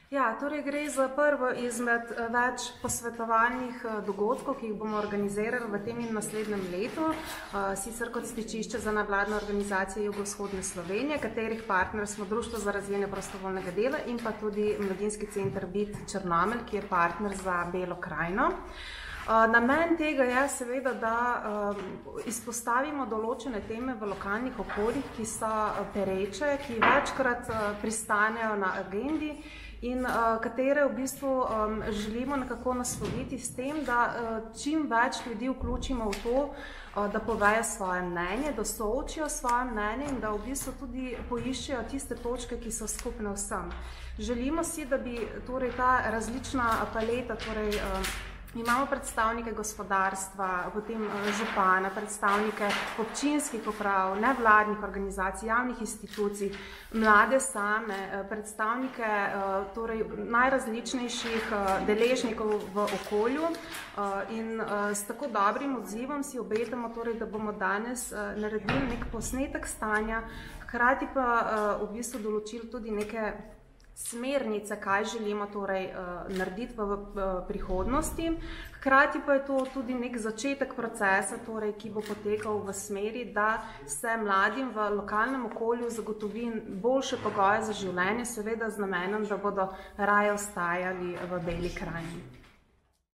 Ja, torej gre za prvo izmed več posvetovalnih dogodkov, ki jih bomo organizirali v tem in naslednjem letu, sicer kot stičišče za nevladne organizacije Jugovzhodne Slovenije, katerih partner smo Društvo za razvijanje prostovoljnega dela in pa tudi Mladinski center BIT Črnomelj, ki je partner za Belo krajino. Namen tega je seveda, da izpostavimo določene teme v lokalnih okoljih, ki so pereče, ki večkrat pristanejo na agendi in katere v bistvu želimo nekako nasloviti s tem, da čim več ljudi vključimo v to, da povejo svoje mnenje, da soočijo svoje mnenje in da v bistvu tudi poiščejo tiste točke, ki so skupne vsem. Želimo si, da bi torej ta različna paleta, torej imamo predstavnike gospodarstva, potem župana, predstavnike občinskih uprav, nevladnih organizacij, javnih institucij, mlade same, predstavnike torej najrazličnejših deležnikov v okolju in s tako dobrim odzivom si obetamo, torej, da bomo danes naredili nek posnetek stanja, hkrati pa v bistvu določili tudi neke smernice, kaj želimo torej narediti v prihodnosti. Hkrati pa je to tudi nek začetek procesa, torej, ki bo potekal v smeri, da se mladim v lokalnem okolju zagotovi boljše pogoje za življenje, seveda z namenom, da bodo raje ostajali v Beli krajini.